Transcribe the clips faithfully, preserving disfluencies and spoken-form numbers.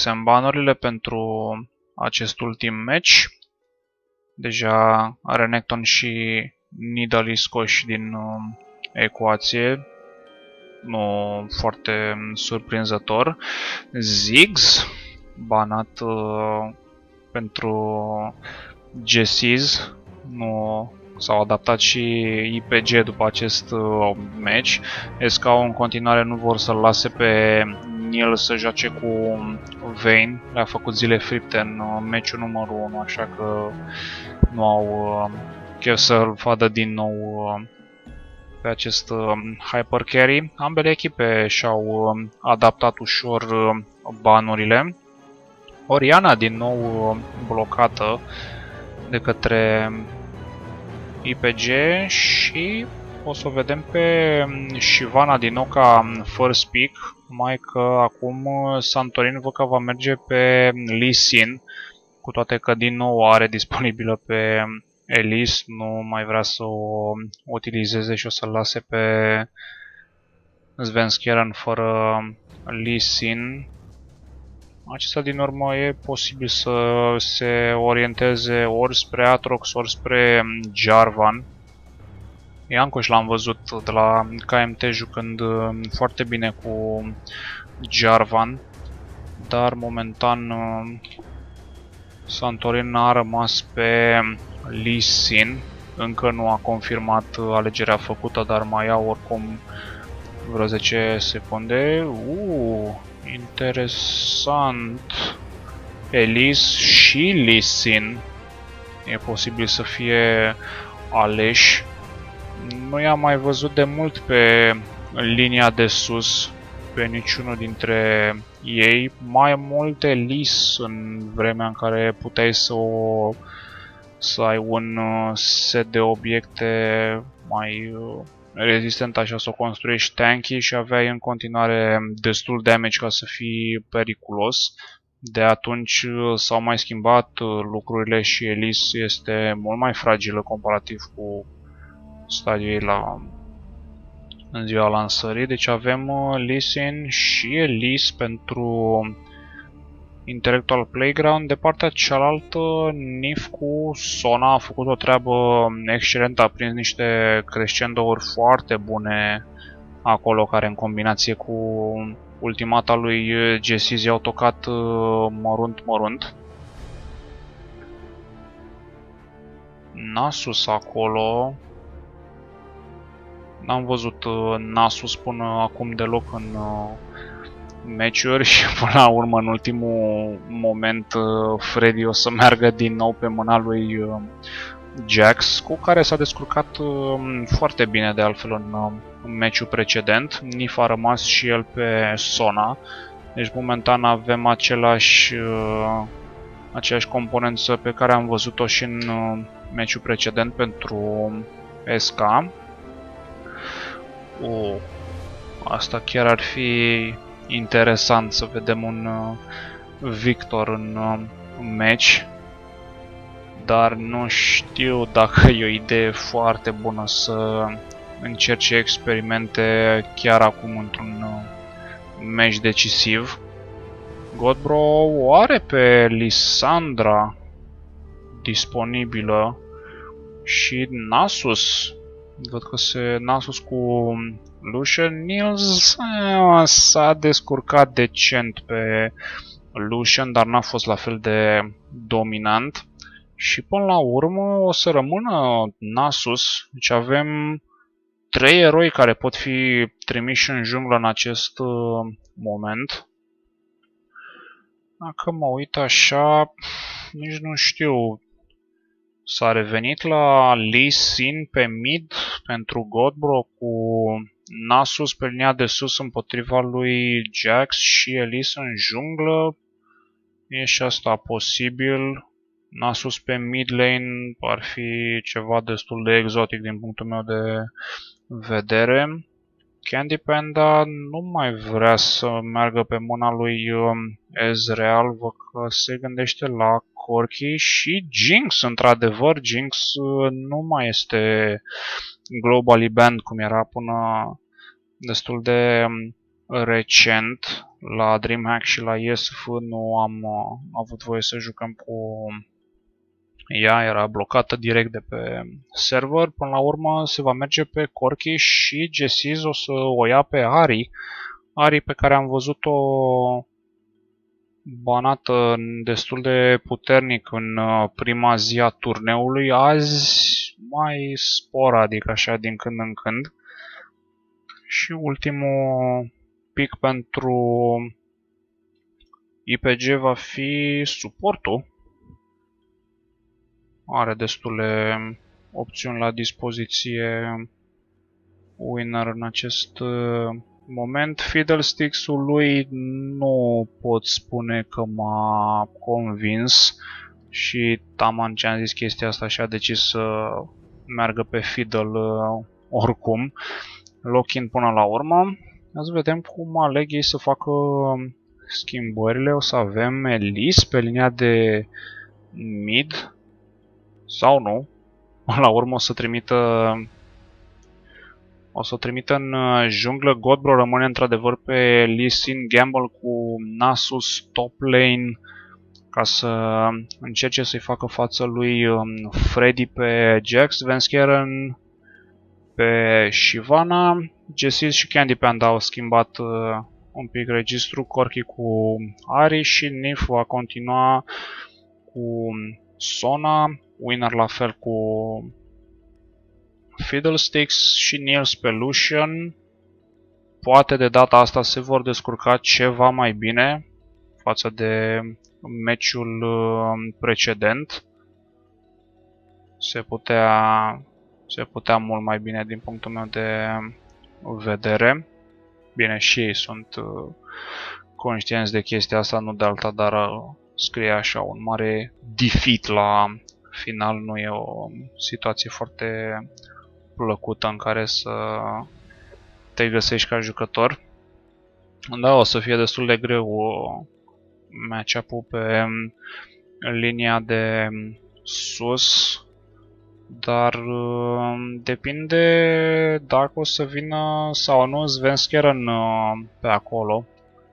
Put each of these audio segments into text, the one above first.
deschisem banurile pentru acest ultim match. Deja Renekton și Nidalee scoși din uh, ecuație. Nu foarte surprinzător. Ziggs banat uh, pentru Jessis. Nu s-au adaptat și I P G după acest uh, match. S K în continuare nu vor să-l lase pe Neil să joace cu Vayne. Le-a făcut zile fripte în uh, meciul numărul unu, așa că nu au uh, chef să-l vadă din nou uh, pe acest uh, Hyper Carry. Ambele echipe și-au uh, adaptat ușor uh, banurile. Orianna din nou uh, blocată de către I P G și o să o vedem pe Shyvana din nou ca first pick, numai că acum Santorin văd că va merge pe Lee Sin, cu toate că din nou are disponibilă pe Elise, nu mai vrea să o utilizeze și o să-l lase pe Svenskeren fără Lee Sin. Acesta din urmă e posibil să se orienteze ori spre Aatrox, ori spre Jarvan. Iancoș l-am văzut de la K M T jucând foarte bine cu Jarvan, dar momentan Santorin a rămas pe Lee Sin. Încă nu a confirmat alegerea făcută, dar mai au oricum vreo zece secunde. Uuu, interesant. Elise și Lee Sin e posibil să fie aleși. Nu i-am mai văzut de mult pe linia de sus pe niciunul dintre ei. Mai mult Elise în vremea în care puteai să o să ai un set de obiecte mai rezistent, așa, să o construiești tanky și aveai în continuare destul damage ca să fii periculos. De atunci s-au mai schimbat lucrurile și Elise este mult mai fragilă comparativ cu stadiul ei la în ziua lansării. Deci avem Lee Sin și Elise pentru Intellectual Playground. De partea cealaltă, Nif cu Sona a făcut o treabă excelentă, a prins niște crescendouri foarte bune acolo, care în combinație cu ultimata lui Jessis i-au tocat mărunt mărunt. Nasus acolo. N-am văzut Nasus până acum deloc în meciuri și până la urmă, în ultimul moment, Freddy o să meargă din nou pe mâna lui Jax, cu care s-a descurcat foarte bine de altfel în meciul precedent. Nif a rămas și el pe Sona, deci momentan avem același, aceeași componență pe care am văzut-o și în meciul precedent pentru S K. Oh, asta chiar ar fi interesant să vedem un uh, Victor în uh, match, dar nu știu dacă e o idee foarte bună să încerce experimente chiar acum într-un uh, match decisiv. Godbro o are pe Lissandra disponibilă și Nasus. Văd că se Nasus cu Lucian. Nils s-a descurcat decent pe Lucian, dar n-a fost la fel de dominant. Și până la urmă o să rămână Nasus. Deci avem trei eroi care pot fi trimiși în junglă în acest moment. Dacă mă uit așa, nici nu știu. S-a revenit la Lee Sin pe mid pentru Godbro, cu Nasus pe linia de sus împotriva lui Jax și Elise în junglă. E și asta posibil. Nasus pe mid lane ar fi ceva destul de exotic din punctul meu de vedere. Candy Panda nu mai vrea să meargă pe mâna lui Ezreal, văd că se gândește la Corki și Jinx, într-adevăr. Jinx nu mai este globally banned cum era până destul de recent. La DreamHack și la E S F nu am uh, avut voie să jucăm cu ea, era blocată direct de pe server. Până la urmă se va merge pe Corki și Jesiz o să o ia pe Ari. Ari pe care am văzut-o banată destul de puternic în prima zi a turneului, azi mai sporadic așa din când în când. Și ultimul pick pentru I P G va fi suportul. Are destule opțiuni la dispoziție Winner în acest moment. Fiddlesticks-ul lui nu pot spune că m-a convins și taman ce am zis chestia asta și a decis să meargă pe Fiddle oricum. Lock-in până la urmă. Să vedem cum aleg ei să facă schimbările. O să avem Elise pe linia de mid sau nu. La urmă o să trimită o să trimită în junglă. Godbro rămâne într-adevăr pe Lee Sin. Gamble cu Nasus top lane ca să încerce să-i facă față lui Freddy pe Jax. Venskeren pe Shyvana. Jesiz și Candy Panda au schimbat uh, un pic registru. Corki cu Ari și Nif va continua cu Sona. Winner la fel cu Fiddlesticks și Niels pe Lucian. Poate de data asta se vor descurca ceva mai bine față de meciul uh, precedent. Se putea, se putea mult mai bine din punctul meu de vedere. Bine, și ei sunt uh, conștienți de chestia asta, nu de alta, dar uh, scrie așa un mare defeat la final. Nu e o situație foarte plăcută în care să te găsești ca jucător. Da, o să fie destul de greu uh, match-up-ul pe linia de sus. Dar uh, depinde dacă o să vină sau nu Svenskeren uh, pe acolo.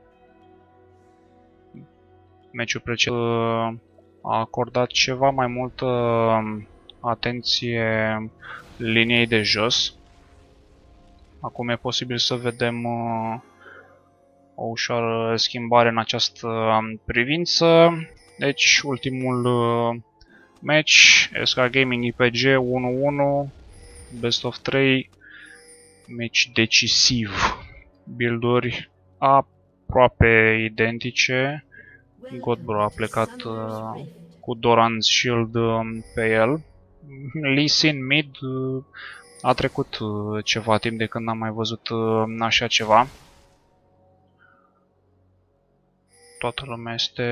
Meciul precedent uh, a acordat ceva mai multă uh, atenție liniei de jos. Acum e posibil să vedem uh, o ușoară schimbare în această privință. Deci ultimul uh, match, S K Gaming I P G unu unu, best of trei, match decisiv. Build-uri aproape identice. Godbro a plecat uh, cu Doran's Shield uh, pe el. Lee Sin mid, uh, a trecut uh, ceva timp de când am mai văzut uh, așa ceva. Toată lumea este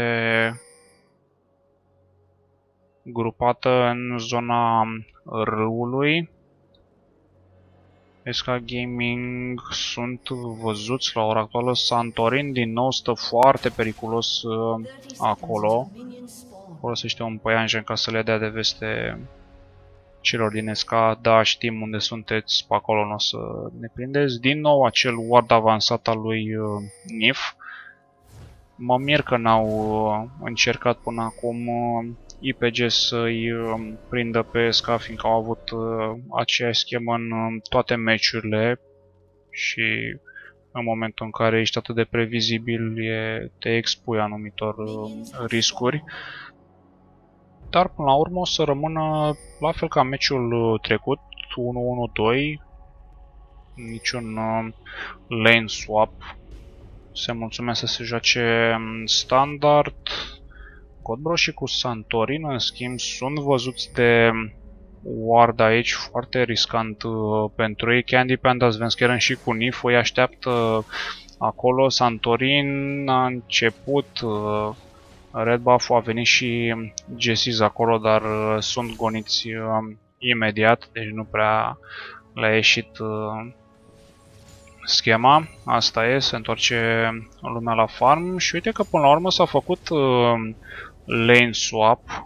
grupată în zona râului. S K Gaming sunt văzuți la ora actuală. Santorin din nou stă foarte periculos uh, acolo. Folosește un păianjen ca să le dea de veste celor din S K. Da, știm unde sunteți, pe acolo nu o să ne prindeți. Din nou acel ward avansat al lui uh, Nif. Mă mir că n-au uh, încercat până acum uh, I P G să-i uh, prindă pe S K, fiindcă au avut uh, aceeași schemă în uh, toate meciurile și în momentul în care ești atât de previzibil e, te expui anumitor uh, riscuri. Dar până la urmă o să rămână la fel ca meciul trecut, unu unu doi, niciun uh, lane swap. Se mulțumea să se joace standard. Godbro și cu Santorin, în schimb, sunt văzuți de ward aici, foarte riscant uh, pentru ei. Candy Panda, Svenskeren și cu Nif îi așteaptă acolo. Santorin a început, uh, red buff-ul a venit și Jesiz acolo, dar uh, sunt goniți uh, imediat, deci nu prea le-a ieșit uh, schema. Asta e, se întoarce lumea la farm și uite că până la urmă s-a făcut uh, lane swap.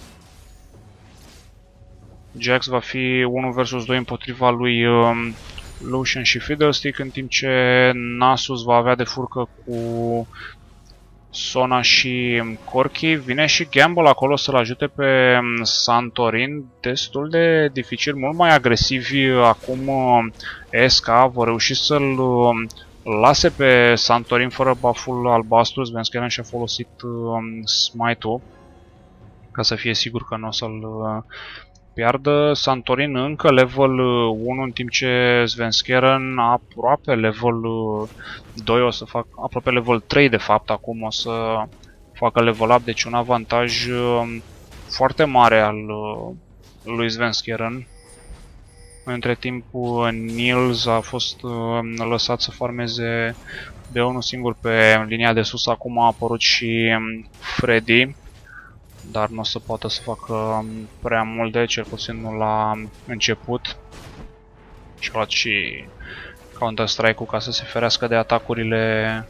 Jax va fi unu versus doi împotriva lui uh, Lucian și Fiddlestick, în timp ce Nasus va avea de furcă cu Sona și Corki. Vine și Gamble acolo să-l ajute pe Santorin, destul de dificil, mult mai agresivi acum. S K vor reuși să-l lase pe Santorin fără buff-ul albastru. Svenskeren și-a folosit smite-ul ca să fie sigur că nu o să-l piardă. Santorin încă level unu, în timp ce Svenskeren aproape level doi, o să fac aproape level trei de fapt, acum o să facă level up, deci un avantaj foarte mare al lui Svenskeren. Între timp Nils a fost lăsat să farmeze de unul singur pe linia de sus, acum a apărut și Freddy, dar nu o să poată să facă prea multe, cel puțin nu la început. Și-a luat și Counter-Strike-ul ca să se ferească de atacurile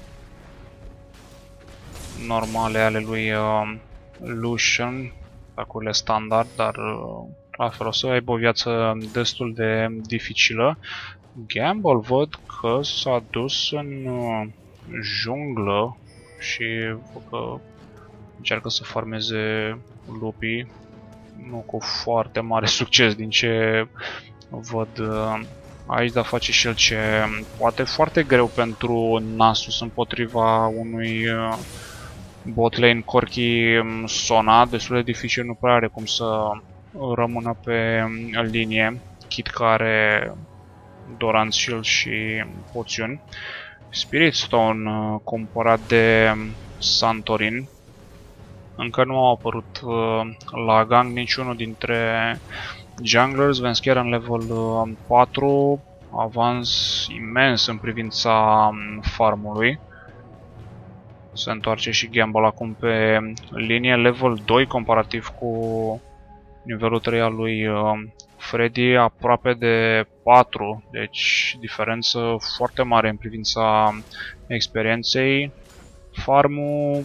normale ale lui uh, Lucian, atacurile standard, dar uh, la fel o să aibă o viață destul de dificilă. Gamble văd că s-a dus în uh, junglă și că încearcă să farmeze lupii, nu cu foarte mare succes din ce văd uh, aici, dar face și el ce poate. Foarte greu pentru Nasus împotriva unui uh, botlane Corki Sona, destul de dificil, nu prea are cum să rămână pe linie, chit că are Doran Shield și poțiuni. Spirit Stone uh, cumpărat de Santorin. Încă nu au apărut uh, la gang niciunul dintre junglers. Svenskeren level uh, patru, avans imens în privința farmului. Se întoarce și Gamble acum pe linie, level doi comparativ cu nivelul trei al lui uh, Freddy, aproape de patru, deci diferență foarte mare în privința experienței. Farmul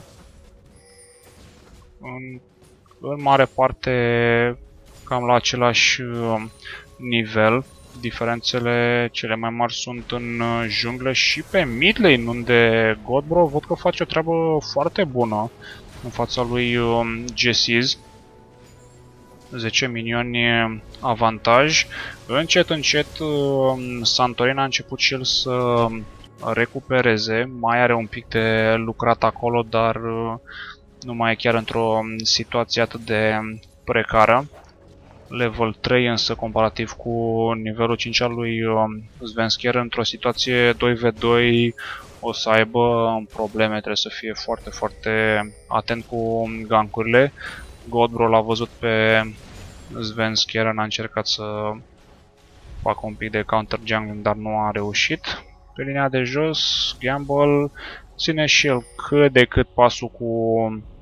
în, în mare parte cam la același nivel. Diferențele cele mai mari sunt în jungle și pe mid lane, unde Godbro văd că face o treabă foarte bună în fața lui Jessis. zece minioni avantaj. Încet, încet Santorin a început și el să recupereze. Mai are un pic de lucrat acolo, dar nu mai e chiar într-o situație atât de precară. Level trei însă comparativ cu nivelul cinci al lui Svenskeren, într-o situație doi v doi o să aibă probleme, trebuie să fie foarte, foarte atent cu gankurile. Godbro l-a văzut pe Svenskeren, a încercat să facă un pic de counter jungling, dar nu a reușit. Pe linia de jos, Gamble ține și el cât de cât pasul cu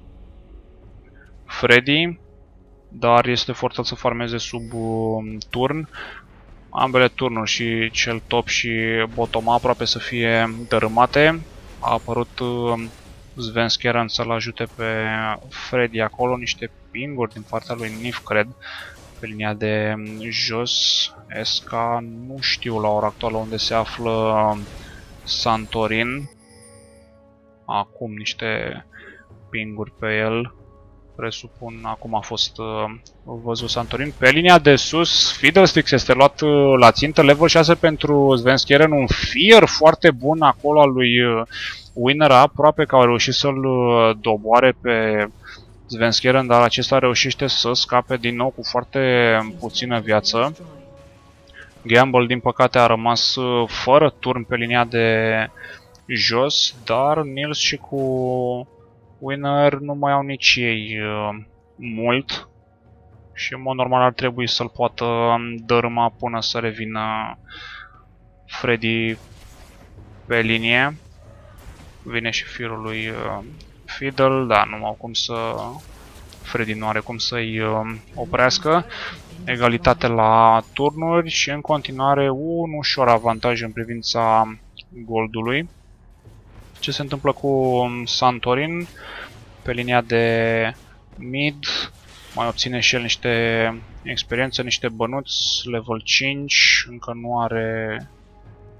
Freddy, dar este forțat să farmeze sub uh, turn. Ambele turnuri, și cel top și bottom, aproape să fie dărâmate. A apărut uh, Svenskeren să-l ajute pe Freddy acolo, niște pinguri din partea lui Nif, cred, pe linia de jos. S K nu știu la ora actuală unde se află Santorin. Acum niște pinguri pe el. Presupun, acum a fost uh, văzut Santorin. Pe linia de sus, Fiddlesticks este luat uh, la țintă, level șase pentru Svenskeren, un fear foarte bun acolo al lui uh, Winner, aproape că au reușit să-l uh, doboare pe Svenskeren, dar acesta reușește să scape din nou cu foarte puțină viață. Gamble, din păcate, a rămas uh, fără turn pe linia de jos, dar Nils și cu Winner nu mai au nici ei uh, mult și în mod normal ar trebui să-l poată dărâma până să revină Freddy pe linie. Vine și firul lui uh, Fiddle, da, nu au cum să... Freddy nu are cum să-i uh, oprească. Egalitate la turnuri și în continuare un ușor avantaj în privința goldului. Ce se întâmplă cu Santorin? Pe linia de mid mai obține și el niște experiență, niște bănuți, level cinci, încă nu are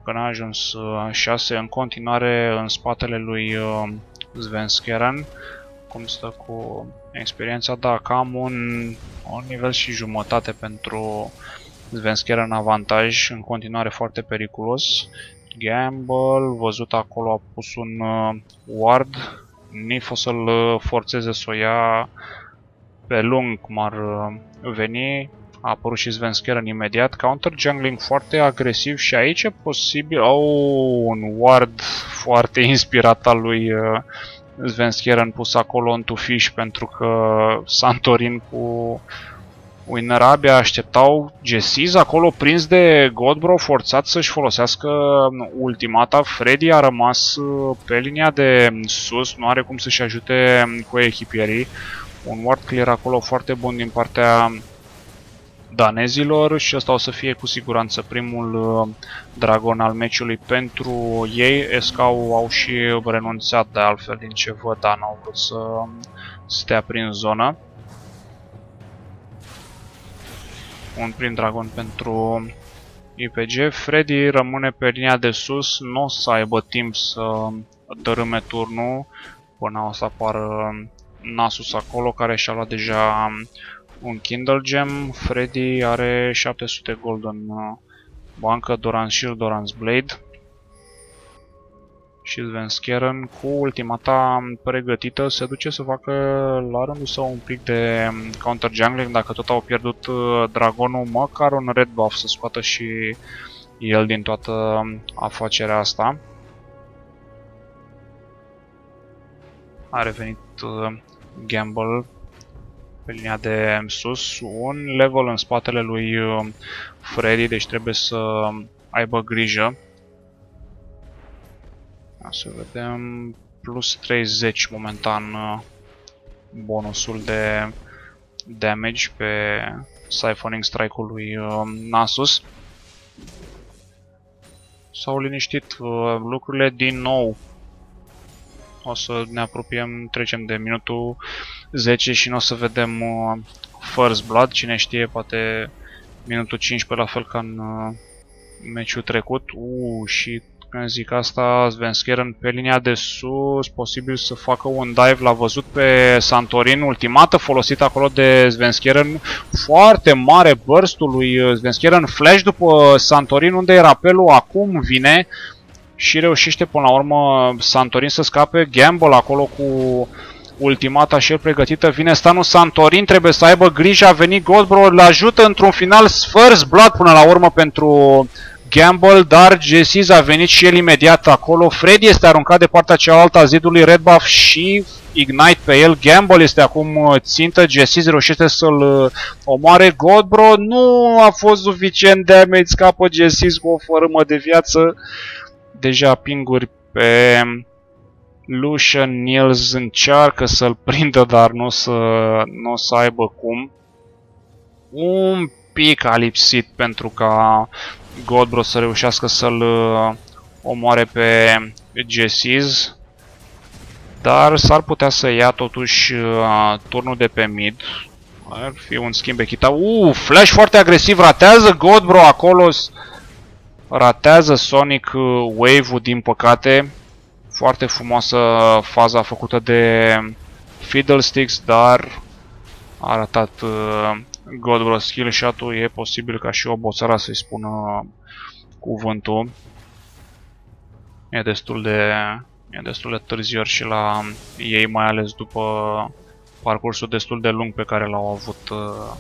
că n-a ajuns șase în continuare în spatele lui Svenskeren. Cum stă cu experiența? Da, cam un, un nivel și jumătate pentru Svenskeren în avantaj, în continuare foarte periculos. Gamble, văzut acolo, a pus un uh, ward. Nif o să-l forțeze să o ia pe lung, cum ar uh, veni. A apărut și Svenskeren imediat. Counter jungling foarte agresiv și aici e posibil... Oh, un ward foarte inspirat al lui uh, Svenskeren pus acolo în tufiș, pentru că Santorin cu Winner abia așteptau. Jesiz acolo prins de Godbro, forțat să-și folosească ultimata. Freddy a rămas pe linia de sus, nu are cum să-și ajute cu echipierii. Un ward clear acolo foarte bun din partea danezilor și ăsta o să fie cu siguranță primul dragon al meciului pentru ei. S K au și renunțat de altfel, din ce văd, dar n-au vrut să stea prin zonă. Un prim dragon pentru I P G. Freddy rămâne pe linia de sus, nu o să aibă timp să dărâme turnul până o să apară Nasus acolo, care și-a luat deja un Kindle Gem. Freddy are șapte sute gold în bancă, Doran Shield, Doran's Blade. Și Svenskeren cu ultimata pregătită se duce să facă la rândul său un pic de counter jungling. Dacă tot au pierdut dragonul, măcar un red buff să scoată și el din toată afacerea asta. A revenit Gamble pe linia de sus, un level în spatele lui Freddy, deci trebuie să aibă grijă. Să vedem, plus treizeci momentan bonusul de damage pe Siphoning Strike-ul lui Nasus. S-au liniștit lucrurile din nou. O să ne apropiem, trecem de minutul zece și nu o să vedem uh, First Blood. Cine știe, poate minutul cincisprezece, la fel ca în uh, meciul trecut. Uh, și când zic asta, Svenskeren pe linia de sus, posibil să facă un dive. L-a văzut pe Santorin, ultimată folosită acolo de Svenskeren. Foarte mare burst-ul lui Svenskeren. Flash după Santorin, unde era apelul, acum vine și reușește până la urmă Santorin să scape. Gamble acolo cu ultimata și el pregătită. Vine stanul Santorin, trebuie să aibă grijă. A venit Godbro, îl ajută într-un final. First Blood până la urmă pentru Gamble, dar Jesiz a venit și el imediat acolo. Freddy este aruncat de partea cealaltă a zidului, red buff și Ignite pe el. Gamble este acum țintă, Jesiz reușește să-l omoare. Godbro, nu a fost suficient damage, scapă Jesiz cu o fărâmă de viață. Deja pinguri pe Lucian. Niels încearcă să-l prindă, dar nu o să, nu o să aibă cum. Un pic a lipsit pentru ca Godbro să reușească să-l omoare pe Jesiz. Dar s-ar putea să ia totuși uh, turnul de pe mid. Ar fi un schimb echitabil. Uh, flash foarte agresiv, ratează Godbro acolo. Ratează Sonic Wave-ul, din păcate. Foarte frumoasă faza făcută de Fiddlesticks, dar a ratat uh, Godbro skill shot-ul. E posibil ca și Oboțara să-i spună cuvântul. E destul de, e destul de târziu și la ei, mai ales după parcursul destul de lung pe care l-au avut uh,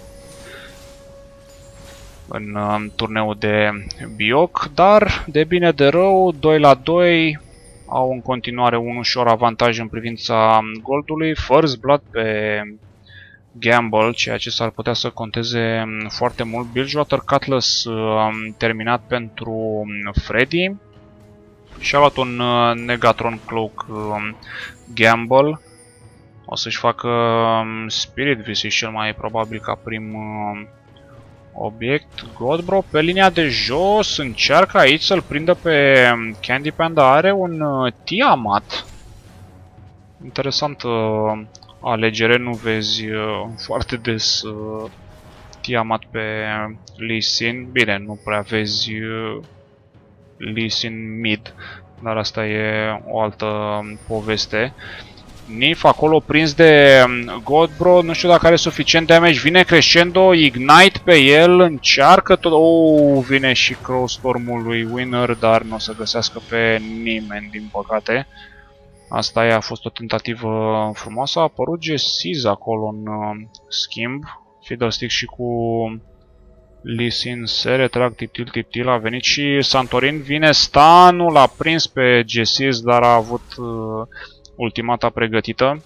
în uh, turneul de Bioc, dar de bine de rău, doi la doi, au în continuare un ușor avantaj în privința goldului. First Blood pe Gamble, ceea ce s-ar putea să conteze foarte mult. Bilgewater Cutlass uh, terminat pentru Freddy. Și-a luat un uh, Negatron Cloak uh, Gamble. O să-și facă um, Spirit Visage cel mai probabil ca prim uh, obiect. Godbro pe linia de jos încearcă aici să-l prindă pe Candy Panda. Are un uh, Tiamat. Interesant uh, alegere, nu vezi uh, foarte des uh, Tiamat pe Lee Sin. Bine, nu prea vezi uh, Lee Sin mid, dar asta e o altă poveste. Nif acolo prins de Godbro, nu știu dacă are suficient damage, vine crescendo, ignite pe el, încearcă tot, oh, vine și Crowstorm-ul lui Winner, dar nu o să găsească pe nimeni, din păcate. Asta e, a fost o tentativă frumoasă, a apărut Jesiz acolo în uh, schimb, Fiddlesticks și cu Lee Sin se retrag, tiptil, tiptil, a venit și Santorin, vine stunul, l-a prins pe Jesiz, dar a avut uh, ultimata pregătită.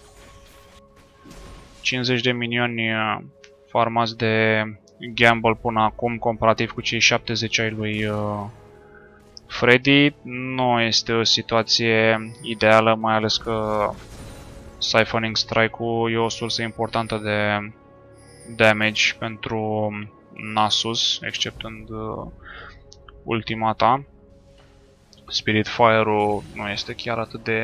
cincizeci de minioni farmați de Gamble până acum, comparativ cu cei șaptezeci ai lui uh, Freddy. Nu este o situație ideală, mai ales că Siphoning Strike-ul e o sursă importantă de damage pentru Nasus, exceptând uh, ultimata. Spirit Fire-ul nu este chiar atât de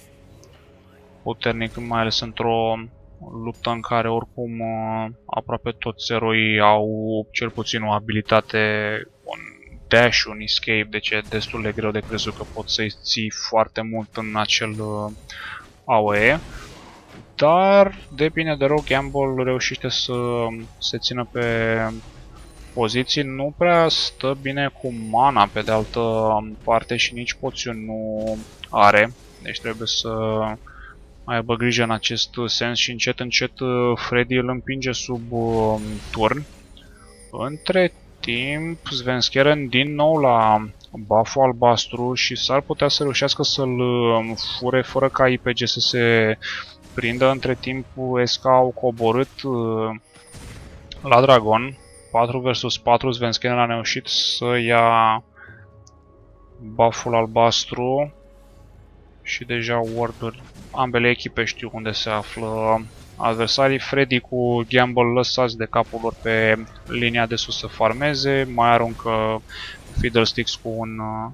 puternic, mai ales într-o luptă în care oricum aproape toți eroii au cel puțin o abilitate, un dash, un escape, deci e destul de greu de crezut că poți să-i ții foarte mult în acel A O E. Dar, de bine de rău, Gamble reușește să se țină pe poziții, nu prea stă bine cu mana pe de altă parte și nici poțiuni nu are, deci trebuie să aibă grijă în acest sens și încet încet Freddy îl împinge sub uh, turn. Între timp, Svenskeren din nou la buff-ul albastru și s-ar putea să reușească să-l fure fără ca I P G să se prindă. Între timp, S K au coborât uh, la Dragon. patru versus patru, Svenskeren a reușit să ia buff-ul albastru. Și deja ward-uri, ambele echipe știu unde se află adversarii. Freddy cu Gamble lăsați de capul lor pe linia de sus să farmeze. Mai aruncă Fiddlesticks cu un uh,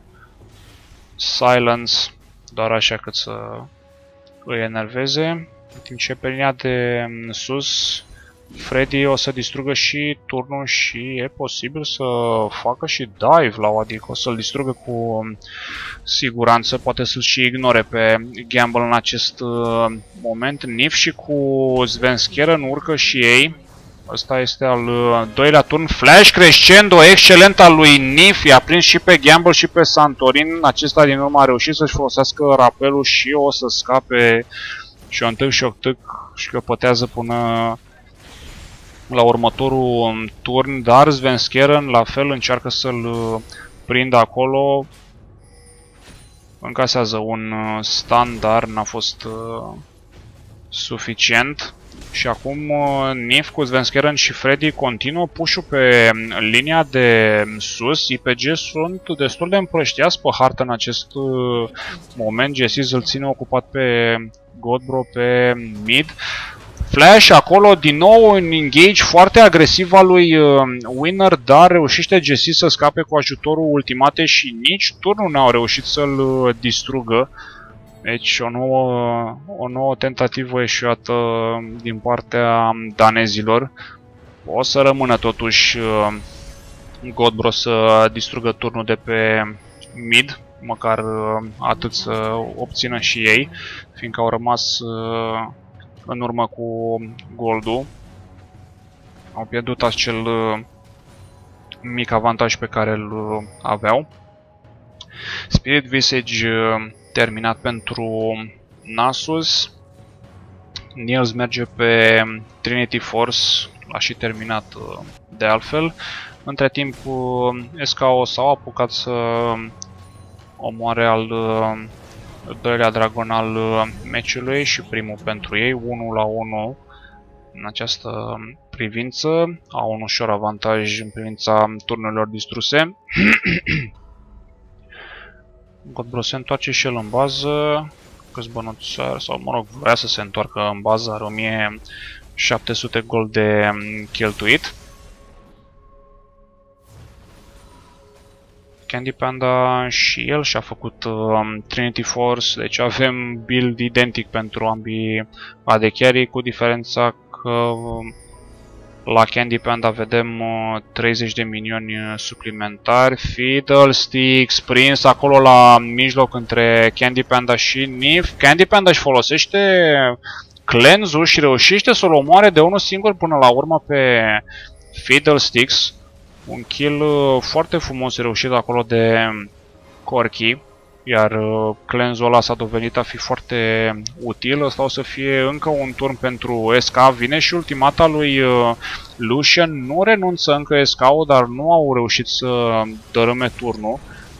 Silence, doar așa cât să îi enerveze. În timp ce pe linia de sus Freddy o să distrugă și turnul și e posibil să facă și dive la o, adică o să-l distrugă cu siguranță, poate să-l și ignore pe Gamble în acest uh, moment. Nif și cu Svenskeren urcă și ei. Ăsta este al uh, doilea turn. Flash crescendo excelent al lui Nif, i-a prins și pe Gamble și pe Santorin. Acesta din urmă a reușit să-și folosească rapelul și o să scape și o întâc și o tâc și căpătează până la următorul turn, dar Svenskeren la fel încearcă să-l prindă acolo. Încasează un stun, dar n-a fost uh, suficient. Și acum uh, Nif cu Svenskeren și Freddy continuă push-ul pe linia de sus. I P G sunt destul de împrăștiați pe hartă în acest uh, moment. Jesiz îl ține ocupat pe Godbro pe mid. Flash acolo, din nou un engage foarte agresiv al lui uh, Winner, dar reușește Jesiz să scape cu ajutorul ultimate și nici turnul n-au reușit să-l uh, distrugă. Deci o nouă, o nouă tentativă eșuată din partea danezilor. O să rămână totuși uh, Godbro să distrugă turnul de pe mid, măcar uh, atât să obțină și ei, fiindcă au rămas uh, în urmă cu goldul. Au pierdut acel uh, mic avantaj pe care îl uh, aveau. Spirit Visage uh, terminat pentru Nasus. Niels merge pe Trinity Force, l-a și terminat uh, de altfel. Între timp uh, S K O s-au apucat să omoare al uh, doilea dragon al uh, meciului și primul pentru ei, unu la unu în această privință. Au un ușor avantaj în privința turnurilor distruse. Godbro se întoarce și el în bază. Câți bănuți are, sau mă rog, vrea să se întoarcă în bază, are o mie șapte sute gold de cheltuit. Candy Panda și el și-a făcut uh, Trinity Force, deci avem build identic pentru ambii A D Carry, cu diferența că uh, La Candy Panda vedem uh, treizeci de minioni suplimentari. Fiddlesticks prins acolo la mijloc între Candy Panda și Nif. Candy Panda își folosește cleanse-ul și reușește să-l omoare de unul singur până la urmă pe Fiddlesticks. Un kill uh, foarte frumos reușit acolo de Corki. Iar uh, cleanse-ul ăla s-a dovedit a fi foarte util. Ăsta o să fie încă un turn pentru S K. Vine și ultimata lui uh, Lucian. Nu renunță încă S K-ul, dar nu au reușit să dărâme turnul.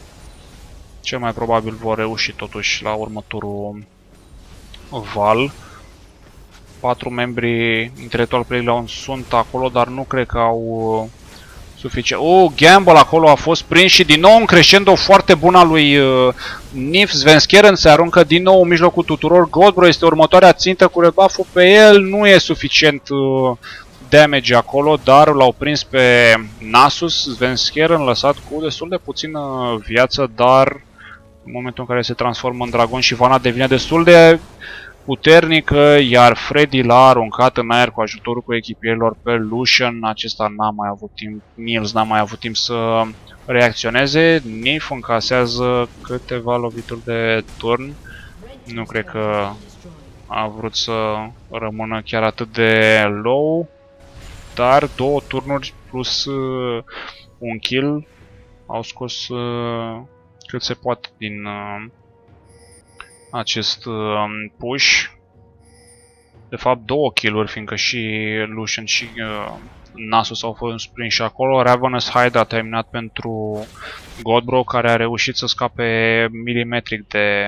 Cel mai probabil vor reuși totuși la următorul val. Patru membri Intellectual Playground sunt acolo, dar nu cred că au uh, suficient. Oh, Gamble acolo a fost prins și din nou un crescendo foarte bun al lui uh, Nif. Svenskeren se aruncă din nou în mijlocul tuturor. Godbro este următoarea țintă cu rebuff-ul pe el. Nu e suficient uh, damage acolo, dar l-au prins pe Nasus. Svenskeren lăsat cu destul de puțină viață, dar în momentul în care se transformă în dragon și Vana devine destul de puternică, iar Freddy l-a aruncat în aer cu ajutorul cu echipierilor pe Lucian. Acesta n-a mai avut timp, Niels n-a mai avut timp să reacționeze. Nif încasează câteva lovituri de turn. Nu cred că a vrut să rămână chiar atât de low, dar două turnuri plus uh, un kill au scos uh, cât se poate din uh, acest uh, push. De fapt două kill-uri, fiindcă și Lucian și uh, Nasus au fost prinși acolo. Ravenous Hide a terminat pentru Godbro, care a reușit să scape milimetric de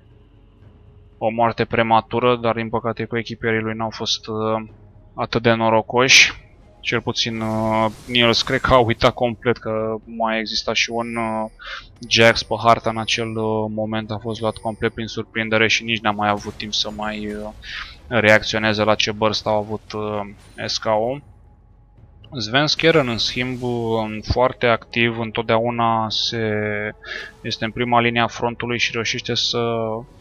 o moarte prematură, dar din păcate cu echipierii lui n-au fost uh, atât de norocoși. Cel puțin uh, Niels cred că a uitat complet că mai exista și un uh, Jax pe harta în acel uh, moment. A fost luat complet prin surprindere și nici n-a mai avut timp să mai uh, reacționeze la ce burst au avut uh, S K-ul. Svenskeren, în schimb, uh, foarte activ, întotdeauna se este în prima linie a frontului și reușește să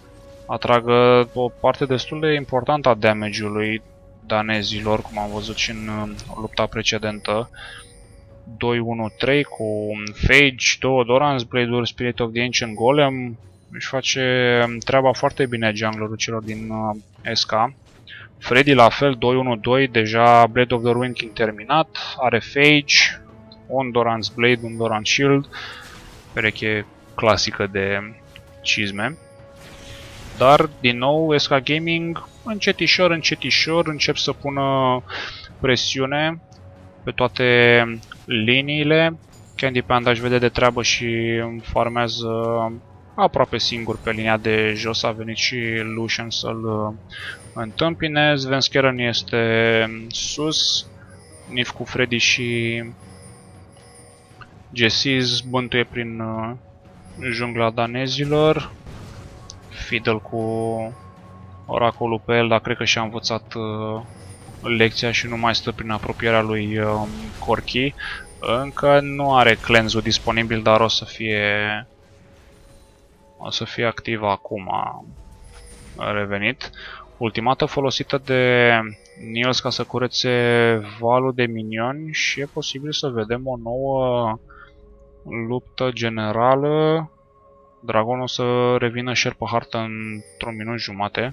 atragă o parte destul de importantă a damage-ului danezilor, cum am văzut și în lupta precedentă. doi unu trei cu Phage, două Doran's Blade-uri, Spirit of the Ancient Golem. Își face treaba foarte bine junglerul celor din S K. Freddy la fel, doi unu doi, deja Blade of the Ruin King terminat. Are Phage, un Doran's Blade, un Doran's Shield. Pereche clasică de cizme. Dar, din nou, S K Gaming încetișor, încetișor încep să pună presiune pe toate liniile. Candy Panda își vede de treabă și farmează aproape singur pe linia de jos. A venit și Lucian să-l întâmpine. Svenskeren este sus. Nif cu Freddy și Jessis bântuie prin jungla danezilor. Fiddle cu oracolul pe el, dar cred că și-a învățat uh, lecția și nu mai stă prin apropierea lui uh, Corki. Încă nu are cleanse-ul disponibil, dar o să fie o să fie activ acum. A revenit. Ultimată folosită de Niels ca să curețe valul de minioni și e posibil să vedem o nouă luptă generală. Dragonul o să revină share pe hartă într-un minut jumate.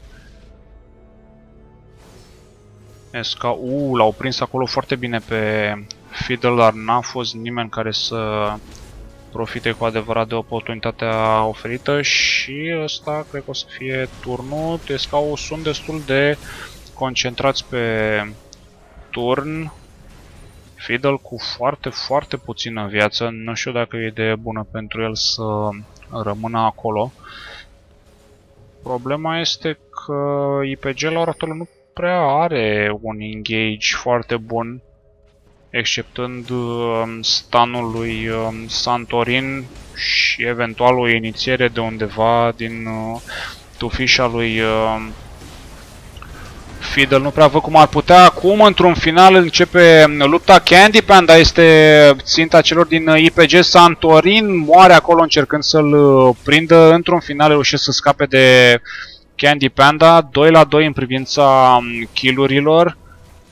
S K, uh, l-au prins acolo foarte bine pe Fiddle, dar n-a fost nimeni care să profite cu adevărat de oportunitatea oferită și ăsta cred că o să fie turnul. S K-ul sunt destul de concentrați pe turn. Fiddle cu foarte, foarte puțină viață. Nu știu dacă e idee bună pentru el să rămână acolo. Problema este că I P G la ora actuală nu prea are un engage foarte bun, exceptând um, stunul lui um, Santorin și eventual o inițiere de undeva din uh, tufișa lui uh, Fiddle. Nu prea văd cum ar putea. Acum, într-un final, începe lupta. Candy Panda este ținta celor din I P G. Santorin moare acolo încercând să-l prindă. Într-un final reușește să scape de Candy Panda. doi la doi în privința kill-urilor.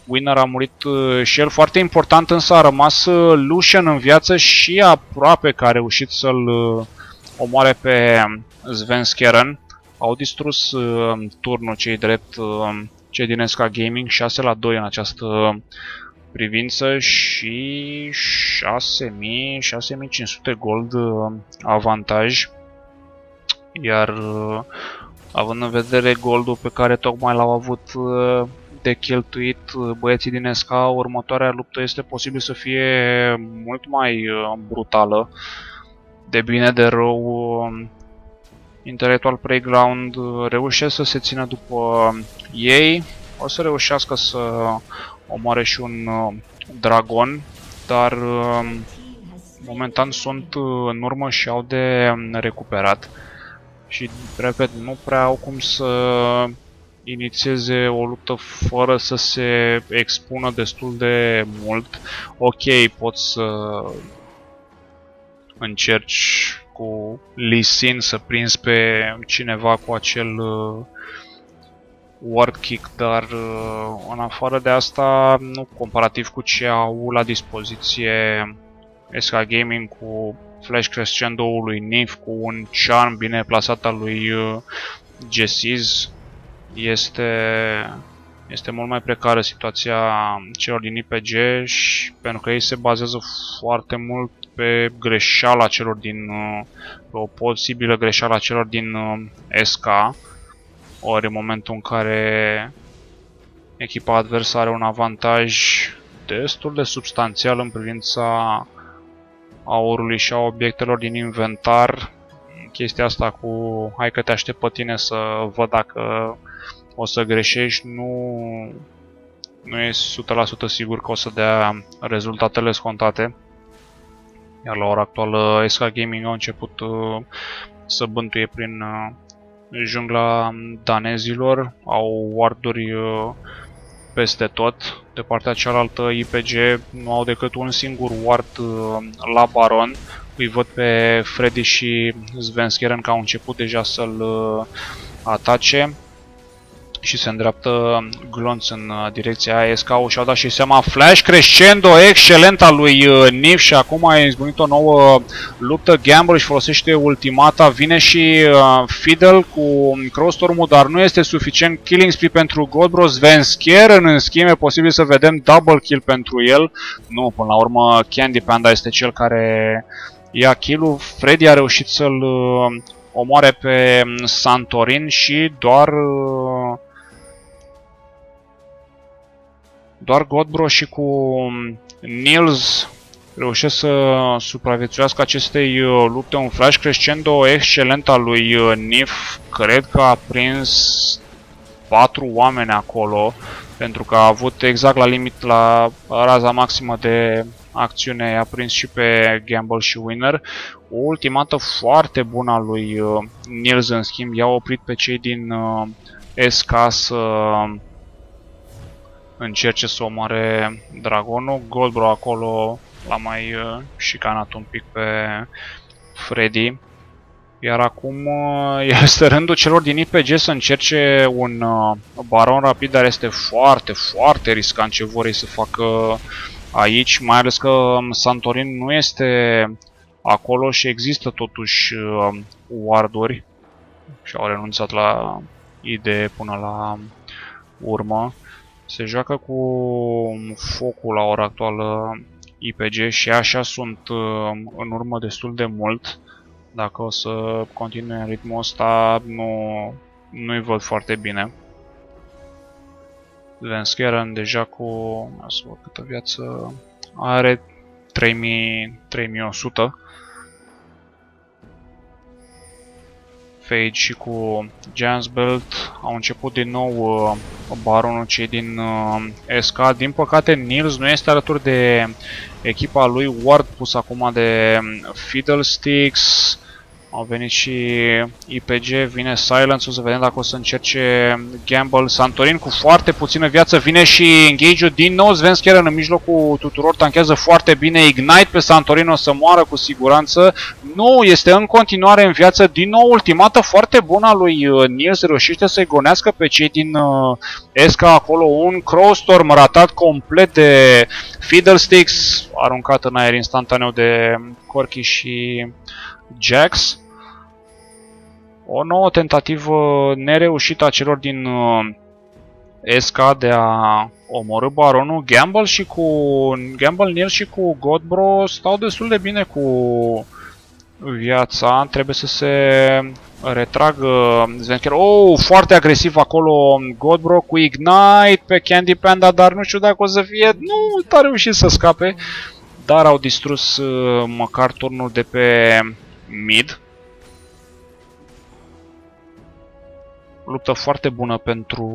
Winner a murit uh, și el foarte important, însă a rămas uh, Lucian în viață și aproape că a reușit să-l uh, omoare pe Svenskeren. Au distrus uh, turnul cei drept, uh, cei din S K Gaming, șase la doi în această privință și șase mii cinci sute gold uh, avantaj. Iar uh, având în vedere goldul pe care tocmai l-au avut uh, de cheltuit uh, băieții din S K, următoarea luptă este posibil să fie mult mai uh, brutală. De bine de rău, uh, Intellectual Playground uh, reușesc să se țină după uh, ei. O să reușească să omoare și un uh, dragon, dar uh, momentan sunt uh, în urmă și au de recuperat. Și, repet, nu prea au cum să inițieze o luptă fără să se expună destul de mult. Ok, poți să încerci cu Lee Sin să prinzi pe cineva cu acel uh, ward kick, dar uh, în afară de asta, nu comparativ cu ce au la dispoziție S K Gaming, cu Flash Crescendo-ul lui Nif, cu un charm bine plasat al lui uh, Jessiz, este, este mult mai precară situația celor din I P G, și pentru că ei se bazează foarte mult pe greșeala celor din, uh, pe o posibilă greșeală a celor din uh, S K, ori în momentul în care echipa adversă are un avantaj destul de substanțial în privința aurului și a obiectelor din inventar, chestia asta cu hai că te aștept pe tine să văd dacă o să greșești, nu, nu e o sută la sută sigur că o să dea rezultatele scontate. Iar la ora actuală S K Gaming au început uh, să bântuie prin uh, jungla danezilor, au warduri uh, peste tot. De partea cealaltă I P G nu au decât un singur ward uh, la Baron. Îi văd pe Freddy și Svenskeren că au început deja să-l uh, atace și se îndreaptă glonț în uh, direcția aia. S K-ul și-au dat și seama. Flash Crescendo excelent al lui uh, Nif și acum a izbunit o nouă luptă. Gamble își folosește ultimata, vine și uh, Fiddle cu Crowstorm-ul, dar nu este suficient. Killing spree pentru Godbro. Svenskeren, în schimb, e posibil să vedem double kill pentru el. Nu, până la urmă Candy Panda este cel care ia kill-ul. Freddy a reușit să-l uh, omoare pe Santorin și doar uh, Doar Godbro și cu Nils reușesc să supraviețuiască acestei lupte. Un Flash Crescendo excelent al lui Nif. Cred că a prins patru oameni acolo, pentru că a avut exact la limit, la raza maximă de acțiune, i-a prins și pe Gamble și Winner. O ultimată foarte bună a lui Nils, în schimb, i-a oprit pe cei din S K să încerce să omoare dragonul. Goldbro acolo l-a mai uh, șicanat un pic pe Freddy. Iar acum uh, este rândul celor din I P G să încerce un uh, baron rapid, dar este foarte, foarte riscant ce vor ei să facă aici, mai ales că Santorin nu este acolo și există totuși uh, warduri și au renunțat la idee până la urmă. Se joacă cu focul la ora actuală I P G și așa sunt uh, în urmă destul de mult. Dacă o să continue în ritmul ăsta, nu, nu-i văd foarte bine. Svenskeren deja cu, să văd câtă viață are, trei mii o sută. Fade și cu Giants Belt au început din nou uh, baronul cei din uh, S K. Din păcate Nils nu este alături de echipa lui. Ward pus acum de Fiddlesticks. Au venit și I P G, vine Silence, o să vedem dacă o să încerce Gamble. Santorin cu foarte puțină viață, vine și Engage-ul din nou. Svenskeren în mijlocul tuturor, tanchează foarte bine. Ignite pe Santorin, o să moară cu siguranță. Nu, este în continuare în viață. Din nou, ultimată foarte bună a lui Niels, reușește să-i gonească pe cei din uh, S K acolo. Un Crowstorm ratat complet de Fiddlesticks, aruncat în aer instantaneu de Corki și Jax. O nouă tentativă nereușită a celor din uh, S K de a omorî baronul. Gamble și cu Gamble, Niels și cu Godbro stau destul de bine cu viața. Trebuie să se retragă Svenskeren. Oh, foarte agresiv acolo Godbro cu Ignite pe Candy Panda, dar nu știu dacă o să fie. Nu, a reușit să scape. Dar au distrus uh, măcar turnul de pe mid. Luptă foarte bună pentru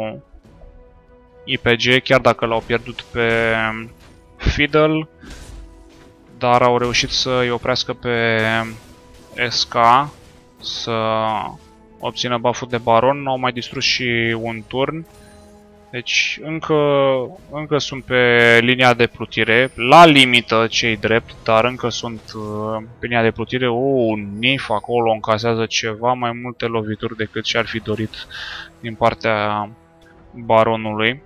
I P G, chiar dacă l-au pierdut pe Fiddle. Dar au reușit să-i oprească pe S K să obțină buff-ul de baron. Au mai distrus și un turn. Deci încă, încă sunt pe linia de plutire, la limită cei drept, dar încă sunt uh, pe linia de plutire. Uh, Nif acolo încasează ceva mai multe lovituri decât și-ar fi dorit din partea baronului.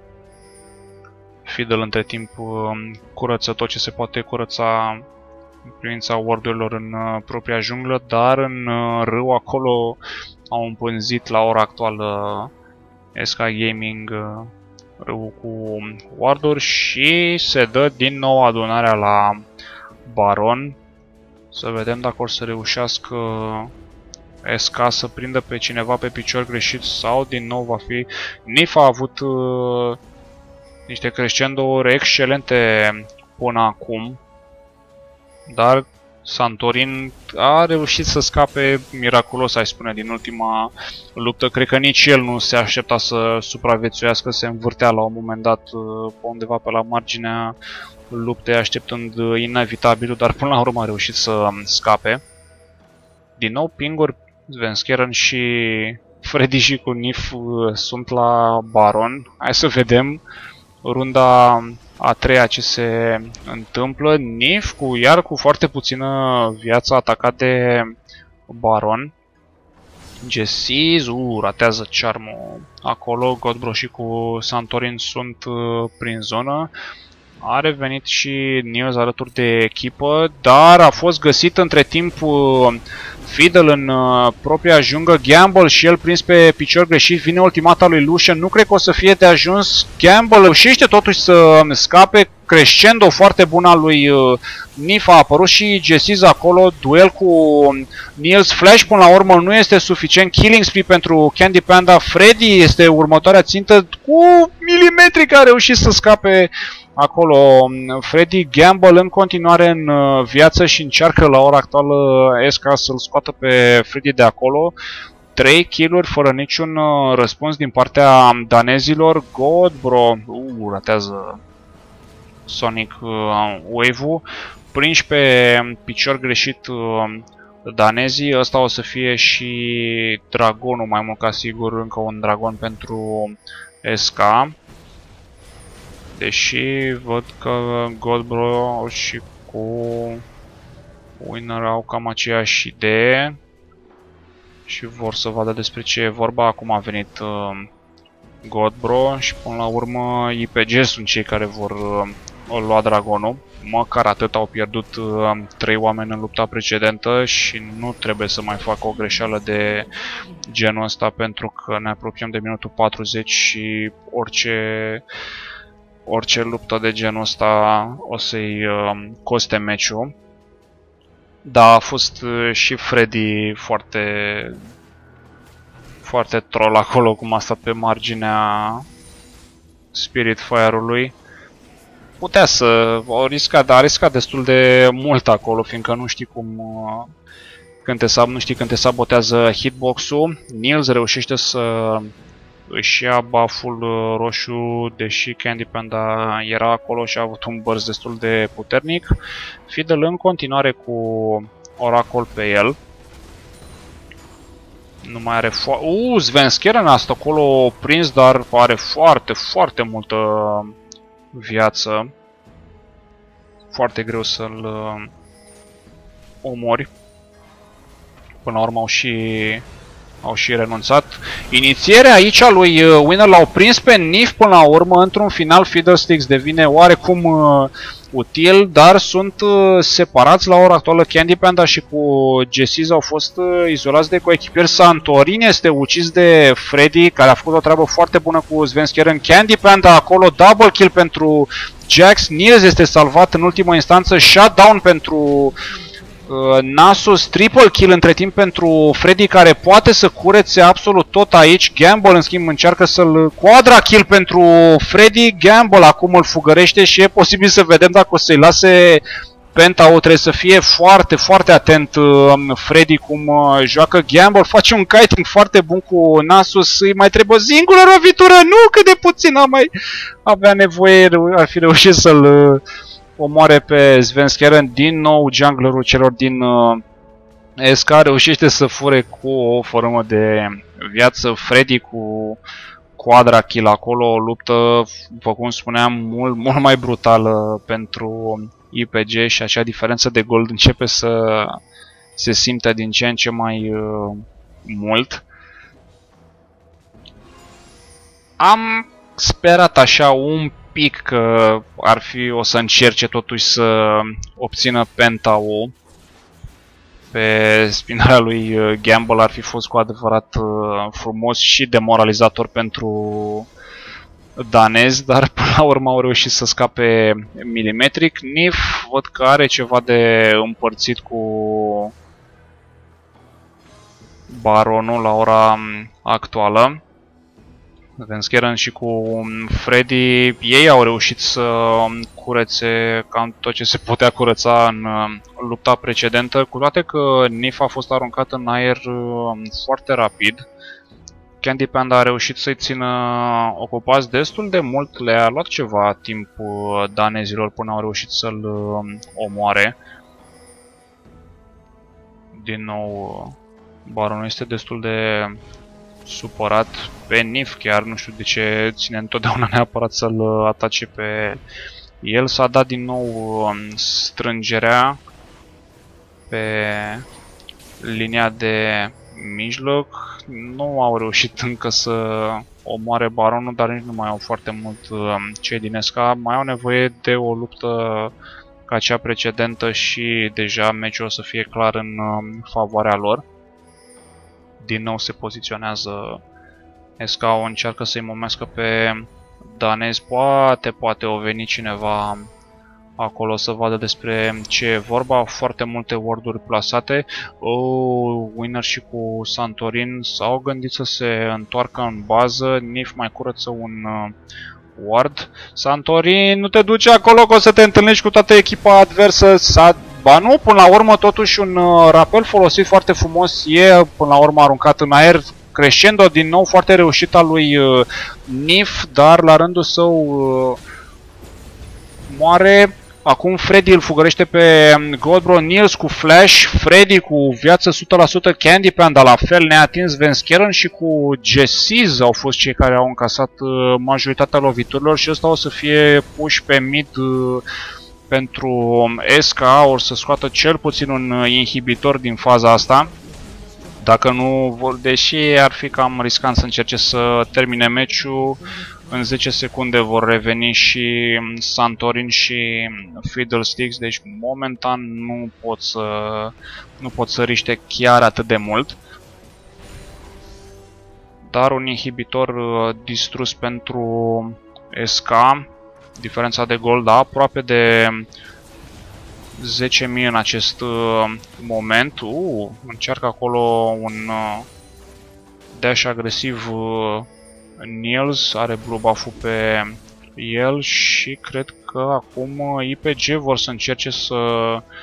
Fiddle între timp uh, curăță tot ce se poate curăța în privința ward-urilor în uh, propria junglă, dar în uh, râu acolo au împânzit la ora actuală S K Gaming uh, râu cu ward-uri și se dă din nou adunarea la baron. Să vedem dacă o să reușească S K să prindă pe cineva pe picior greșit sau din nou va fi... Nif a avut uh, niște crescendouri excelente până acum, dar Santorin a reușit să scape miraculos, aș spune, din ultima luptă. Cred că nici el nu se aștepta să supraviețuiască, se învârtea la un moment dat pe undeva pe la marginea luptei, așteptând inevitabilul, dar până la urmă a reușit să scape. Din nou pinguri, Svenskeren și Freddy și cu Nif sunt la baron. Hai să vedem runda a treia ce se întâmplă. Nif cu, iar cu foarte puțină viață, atacat de baron. Jessis, uh, ratează charm-ul acolo. Godbro și cu Santorin sunt uh, prin zonă. A revenit și Niels alături de echipă, dar a fost găsit între timp uh, Fiddle în uh, propria junglă. Gamble și el prins pe picior greșit. Vine ultimata lui Lucian. Nu cred că o să fie de ajuns. Gamble reușește totuși să scape. Crescendo foarte bună lui uh, Nif. A apărut și Jessis acolo. Duel cu Niels. Flash până la urmă nu este suficient. Killing spree pentru Candy Panda. Freddy este următoarea țintă cu milimetri care a reușit să scape acolo. Freddy. Gamble în continuare în viață și încearcă la ora actuală S K să-l scoată pe Freddy de acolo. trei kill-uri fără niciun răspuns din partea danezilor. Godbro uh, ratează Sonic uh, Wave-ul. Prinși pe picior greșit uh, danezii. Ăsta o să fie și dragonul, mai mult ca sigur, încă un dragon pentru S K. Deși văd că Godbro și cu Winner au cam aceeași idee și vor să vadă despre ce e vorba. Acum a venit uh, Godbro și până la urmă I P G sunt cei care vor uh, lua dragonul. Măcar atât, au pierdut uh, trei oameni în lupta precedentă și nu trebuie să mai facă o greșeală de genul ăsta, pentru că ne apropiem de minutul patruzeci și orice... Orice luptă de genul ăsta o să-i uh, coste meciul. Dar a fost uh, și Freddy foarte foarte troll acolo, cum a stat pe marginea Spirit Fire-ului. Putea să o risca, dar a riscat destul de mult acolo, fiindcă nu știi cum uh, când te sab, nu știi când te sabotează hitbox-ul. Niels reușește să își ia buff-ul roșu, deși Candy Panda era acolo și a avut un burst destul de puternic. Fiddle în continuare cu Oracle pe el. Nu mai are foarte... Uuu, Svenskeren asta acolo prins, dar are foarte, foarte multă viață. Foarte greu să-l uh, omori. Până la urmă au și, au și renunțat. Inițierea aici a lui uh, Winner l-au prins pe Nif până la urmă. Într-un final Fiddlesticks devine oarecum uh, util, dar sunt uh, separați la ora actuală. Candy Panda și cu Jessis au fost uh, izolați de coechipieri. Santorin este ucis de Freddy, care a făcut o treabă foarte bună cu Svenskeren. Candy Panda acolo, double kill pentru Jax. Niels este salvat în ultimă instanță. Shutdown pentru uh, Nasus. Triple kill între timp pentru Freddy, care poate să curețe absolut tot aici. Gamble în schimb încearcă să-l... Quadra kill pentru Freddy. Gamble acum îl fugărește și e posibil să vedem dacă o să-i lase Penta-o. Trebuie să fie foarte, foarte atent uh, Freddy cum uh, joacă. Gamble face un kiting foarte bun cu Nasus. Îi mai trebuie o singură lovitură. Nu, cât de puțin am mai avea nevoie. Ar fi reușit să-l uh, omoare pe Svenskeren. Din nou junglerul celor din uh, S K reușește să fure cu o formă de viață. Freddy cu quadra kill acolo. O luptă, după cum spuneam, mult, mult mai brutală pentru I P G și acea diferență de gold începe să se simte din ce în ce mai uh, mult. Am sperat așa un pic că ar fi o să încerce totuși să obțină Penta-o pe spinarea lui Gamble. Ar fi fost cu adevărat uh, frumos și demoralizator pentru danezi, dar până la urmă au reușit să scape milimetric. Nif văd că are ceva de împărțit cu Baronul la ora actuală. Svenskeren și cu Freddy, ei au reușit să curețe cam tot ce se putea curăța în lupta precedentă, cu toate că Nif a fost aruncat în aer foarte rapid. Candy Panda a reușit să-i țină ocupați destul de mult, le-a luat ceva timp danezilor până au reușit să-l omoare. Din nou, Baronul este destul de supărat pe Nif, chiar nu știu de ce ține întotdeauna neapărat să-l atace pe el. S-a dat din nou strângerea pe linia de mijloc. Nu au reușit încă să omoare Baronul, dar nici nu mai au foarte mult cei din S K. Mai au nevoie de o luptă ca cea precedentă și deja meciul o să fie clar în favoarea lor. Din nou se poziționează S K-ul, încearcă să-i momească pe danezi. Poate, poate o veni cineva acolo să vadă despre ce e vorba. Foarte multe ward-uri plasate. Oh, Winner și cu Santorin s-au gândit să se întoarcă în bază. Nif mai curăță un uh, ward. Santorin, nu te duci acolo că o să te întâlnești cu toată echipa adversă. S-a... Ba nu, până la urmă totuși un uh, rapel folosit foarte frumos e până la urmă aruncat în aer. Crescendo din nou foarte reușit al lui uh, Nif, dar la rândul său uh, moare. Acum Freddy îl fugărește pe Godbro. Niels cu flash, Freddy cu viață o sută la sută, Candy Panda la fel, neatins. Svenskeren și cu Jessis au fost cei care au încasat majoritatea loviturilor și ăsta o să fie push pe mid pentru S K. O să scoată cel puțin un inhibitor din faza asta. Dacă nu vor, deși ar fi cam riscant să încerce să termine meciul, în zece secunde vor reveni și Santorin și Fiddlesticks, deci momentan nu pot să nu pot să riște chiar atât de mult. Dar un inhibitor distrus pentru S K, diferența de gold aproape de zece mii în acest moment. Uh, încearcă acolo un dash agresiv. Niels are blue buff-ul pe el și cred că acum I P G vor să încerce să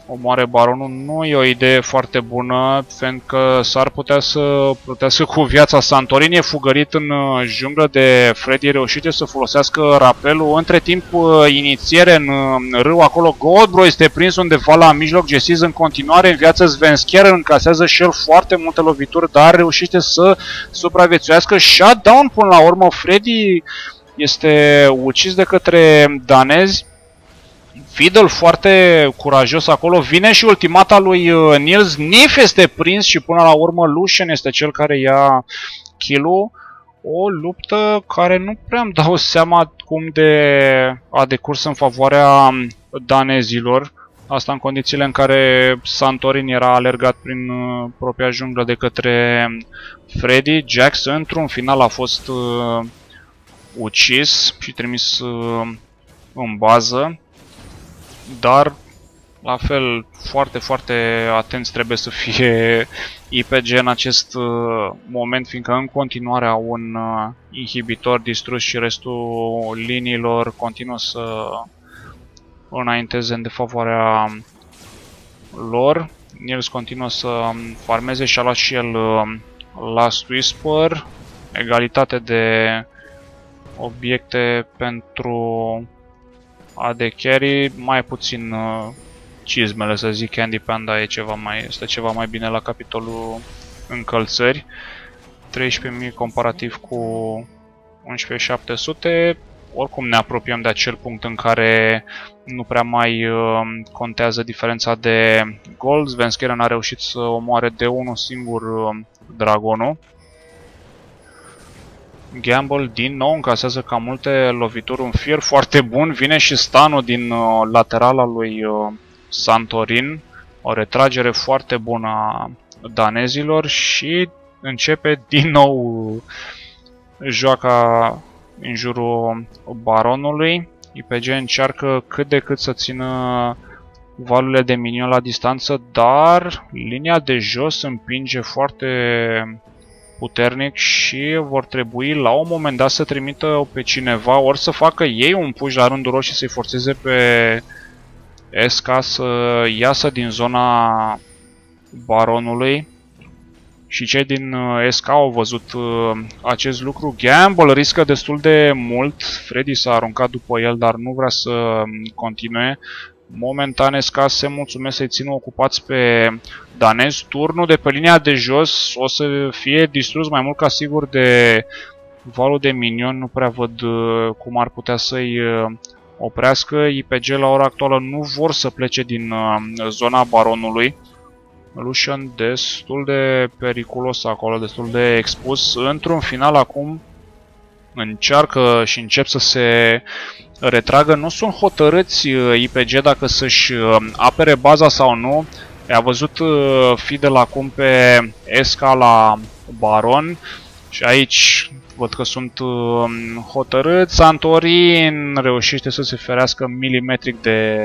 omoare baronul nu e o idee foarte bună, fiindcă s-ar putea să plătească cu viața. Santorin e fugărit în junglă de Freddy, reușite să folosească rapelul. Între timp, inițiere în râu acolo, Goldbro este prins undeva la mijloc, Jessis în continuare în viață, Svensker încasează și el foarte multe lovituri, dar reușite să supraviețuiască. Shutdown până la urmă, Freddy este ucis de către danezi. Fiddle foarte curajos acolo, vine și ultimata lui Nils, Nif este prins și până la urmă Lucian este cel care ia kill-ul. O luptă care nu prea îmi dau seama cum de a decurs în favoarea danezilor. Asta în condițiile în care Santorin era alergat prin propria junglă de către Freddy. Jax într-un final a fost uh, ucis și trimis uh, în bază. Dar, la fel, foarte, foarte atenți trebuie să fie I P G în acest uh, moment, fiindcă în continuare au un uh, inhibitor distrus și restul liniilor continuă să înainteze în defavoarea lor. Nils continuă să farmeze și a luat și el uh, Last Whisper, egalitate de obiecte pentru A D carry, mai puțin uh, cizmele, să zic. Candy Panda e ceva mai, este ceva mai bine la capitolul încălțări. treisprezece mii comparativ cu unsprezece mii șapte sute. Oricum ne apropiem de acel punct în care nu prea mai uh, contează diferența de gold. Svensker n-a reușit să omoare de unul singur uh, dragonul. Gamble din nou încasează cam multe lovituri, un fier foarte bun, vine și stanul din uh, laterala lui uh, Santorin, o retragere foarte bună a danezilor și începe din nou joaca în jurul baronului. I P G încearcă cât de cât să țină valurile de minion la distanță, dar linia de jos împinge foarte puternic și vor trebui la un moment dat să trimită pe cineva, ori să facă ei un push la rândul lor și să-i forțeze pe S K să iasă din zona baronului. Și cei din S K au văzut acest lucru. Gamble riscă destul de mult. Freddy s-a aruncat după el, dar nu vrea să continue. Momentan S K se mulțumesc să-i țină ocupați pe danezi. Turnul de pe linia de jos o să fie distrus mai mult ca sigur de valul de minion. Nu prea văd cum ar putea să-i oprească. I P G la ora actuală nu vor să plece din zona baronului. Lucian destul de periculos acolo, destul de expus. Într-un final acum încearcă și încep să se retragă. Nu sunt hotărâți I P G dacă să-și apere baza sau nu. I-a văzut Fidel acum pe S K la baron și aici văd că sunt hotărâți. Santorin reușește să se ferească milimetric de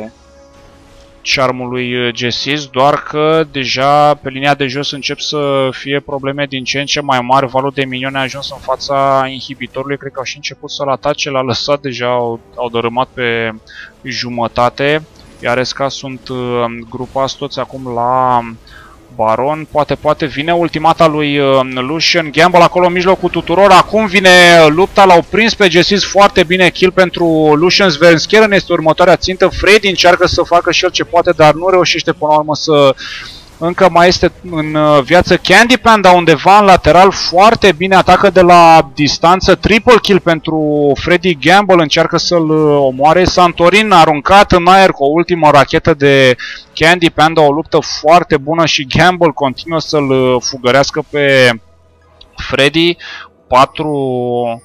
charmul lui Jessis, doar că deja pe linia de jos încep să fie probleme din ce în ce mai mari. Valul de minioni a ajuns în fața inhibitorului, cred că au și început să-l atace, l-a lăsat deja, au, au dărâmat pe jumătate, iar S K sunt uh, grupați toți acum la baron. Poate, poate vine ultimata lui uh, Lucian. Gamble acolo în mijlocul tuturor. Acum vine lupta, l-au prins pe Jessis foarte bine. Kill pentru Lucian. Svensker este următoarea țintă. Freddy încearcă să facă și el ce poate, dar nu reușește până la urmă să... Încă mai este în viață Candy Panda undeva în lateral. Foarte bine atacă de la distanță. Triple kill pentru Freddy. Gamble încearcă să-l omoare. Santorin a aruncat în aer cu o ultimă rachetă de Candy Panda. O luptă foarte bună și Gamble continuă să-l fugărească pe Freddy. patru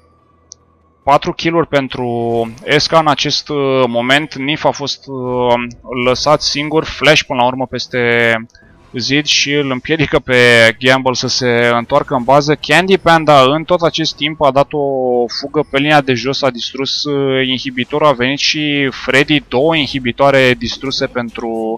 patru kill-uri pentru S K în acest moment. Nif a fost uh, lăsat singur. Flash până la urmă peste zid și îl împiedică pe Gamble să se întoarcă în bază. Candy Panda în tot acest timp a dat o fugă pe linia de jos, a distrus uh, inhibitorul, a venit și Freddy, două inhibitoare distruse pentru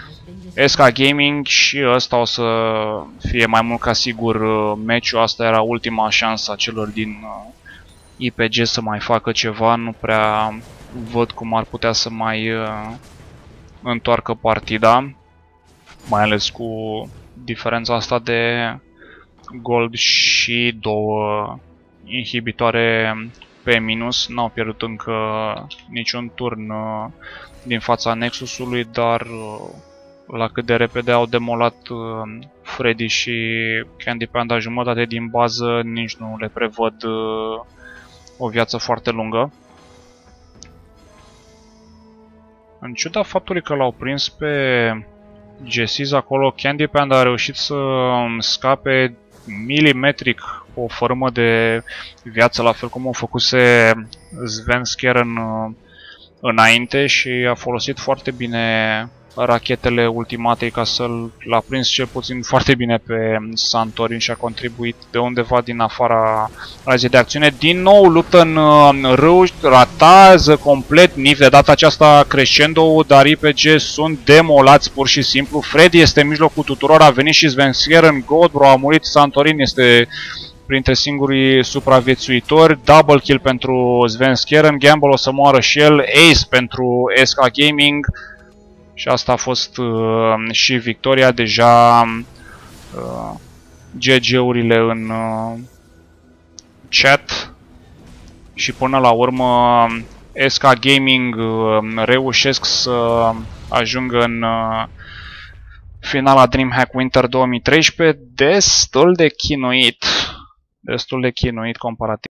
S K Gaming și ăsta o să fie mai mult ca sigur uh, meciul. Asta era ultima șansă a celor din uh, I P G să mai facă ceva. Nu prea văd cum ar putea să mai uh, întoarcă partida, mai ales cu diferența asta de gold și două inhibitoare pe minus. N-au pierdut încă niciun turn din fața Nexusului, dar la cât de repede au demolat Freddy și Candy Panda jumătate din bază, nici nu le prevăd o viață foarte lungă. În ciuda faptului că l-au prins pe Jessis acolo, Candy Panda a reușit să scape milimetric o formă de viață, la fel cum o făcuse Svensker în, înainte, și a folosit foarte bine rachetele ultimatei ca să-l a prins cel puțin foarte bine pe Santorin și a contribuit de undeva din afara razei de acțiune. Din nou luptă în, în râu, ratează complet N I F, de data aceasta Crescendo, dar I P G sunt demolați pur și simplu. Freddy este în mijlocul tuturor, a venit și Svensker în Godbro, a murit Santorin, este printre singurii supraviețuitori. Double kill pentru Svensker, în Gamble o să moară și el, ace pentru S K Gaming. Și asta a fost uh, și victoria. Deja uh, G G-urile în uh, chat. Și până la urmă S K Gaming uh, reușesc să ajungă în uh, finala DreamHack Winter două mii treisprezece. Destul de chinuit. Destul de chinuit comparativ.